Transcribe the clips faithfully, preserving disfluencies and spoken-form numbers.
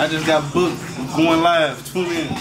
I just got booked going live. Tune in.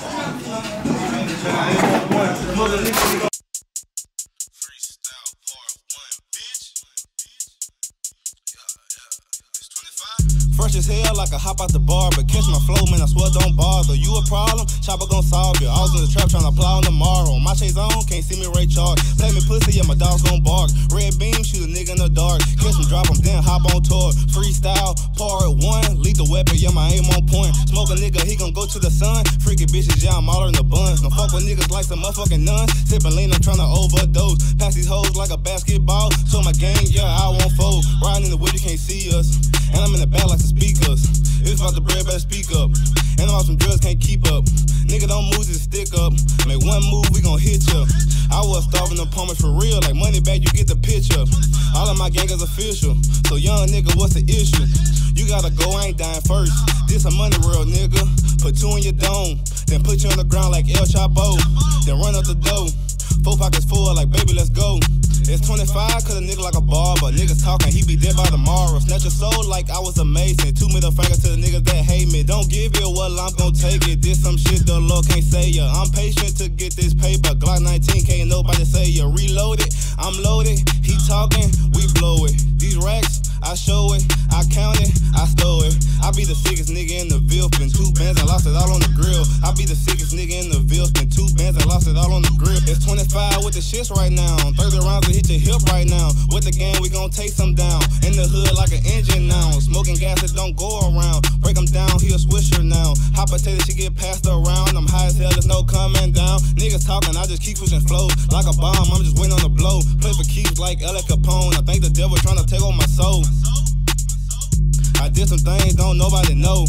Fresh as hell, like a hop out the bar, but catch my flow, man, I swear don't bother. You a problem? Chopper gon' solve you. I was in the trap tryna plow on tomorrow. My shades on, can't see me Ray Charles. Play me pussy, yeah, my dogs gon' bark. Red beam, shoot a nigga in the dark. Catch him, drop him, then hop on tour. Freestyle, par at one, lethal weapon, yeah, my aim on point. Smoke a nigga, he gon' go to the sun. Freaky bitches, yeah, I'm all in the buns. Don't fuck with niggas like some motherfucking nuns. Sippin' lean, I'm tryna overdose. Pass these hoes like a basketball. Show my gang, yeah, I won't fold. Riding in the wood, you can't see us. And I'm in the back like some speakers. If it's about the bread, better speak up. And I'm on some drugs, can't keep up. Nigga, don't move, just stick up. Make one move, we gon' hit ya. I was starving the pummels for real. Like money back, you get the picture. All of my gang is official. So young nigga, what's the issue? You gotta go, I ain't dying first. This a money world, nigga. Put two in your dome. Then put you on the ground like El Chapo. Then run up the dough. Four pockets full, like baby, let's go. It's twenty-five, cause a nigga like a barber. Niggas talking, he be dead by tomorrow. Snatch your soul like I was a mason. Two middle fingers to the niggas that hate me. Don't give it, well, I'm gon' take it. This some shit the Lord can't say ya. I'm patient to get this paper. Glock nineteen, can't nobody say ya. Reload it, I'm loaded. He talking, we blow it. These racks, I show it. I count it, I stole it. I be the sickest nigga in the Ville. Spend two bands and lost it all on the grill. I be the sickest nigga in the Ville. Spend two bands and lost it all on the grill. It's twenty-five with the shits right now. thirty rounds to hit your hip right now. With the gang, we gon' take some down. In the hood like an engine now. Smoking gas that don't go around. Break them down, he a swisher now. Hot potato, she get passed around. I'm high as hell, there's no coming down. Niggas talking, I just keep switching flows. Like a bomb, I'm just waiting on the blow. Play for keeps like L A Capone. I think the devil tryna take over my soul. I did some things don't nobody know.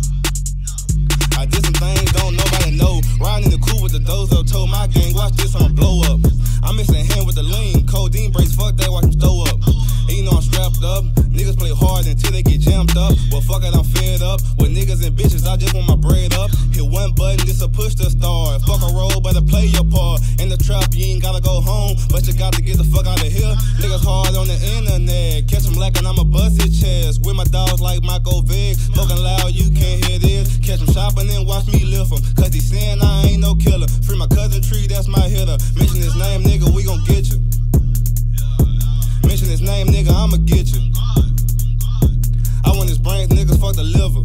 I did some things don't nobody know. Riding in the coupe with the dozo, told my gang, watch this, I'ma blow up. I'm missing hand with the lean, codeine breaks, fuck that, watch him throw up. And you know I'm strapped up, niggas play hard until they get jammed up. Well, fuck it, I'm fed up. With niggas and bitches, I just want my bread up. Hit one button, this a push to start. Fuck a roll, better play your part. In the trap, you ain't gotta go home, but you got to get the fuck out of here. Niggas hard on the internet, catch them lacking, I'ma bust his chest. With my dogs like Michael Vick, smoking loud, you can't hear this. Catch them shopping and watch me lift them, cause he saying I ain't no killer. Free my cousin Tree, that's my hitter. Mention his name, nigga, we gon' get you. Mention his name, nigga, I'ma get you. I want his brains, niggas, fuck the liver.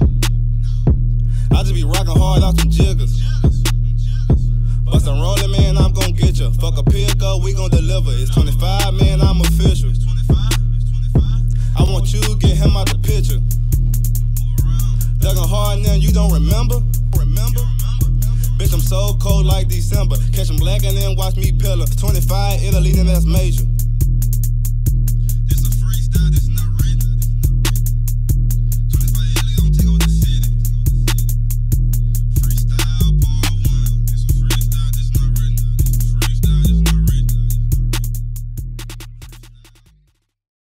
I just be rockin' hard out some jiggers. Bust and rollin', man, I'm gon' get you. Fuck a pick up, we gon' deliver. It's twenty-five, man, I'm official. I want you to get him out the picture. Thuggin' hard now, you don't remember? Remember? Bitch, I'm so cold like December. Catch him black and then watch me pillar. twenty-five, Italy, then that's major.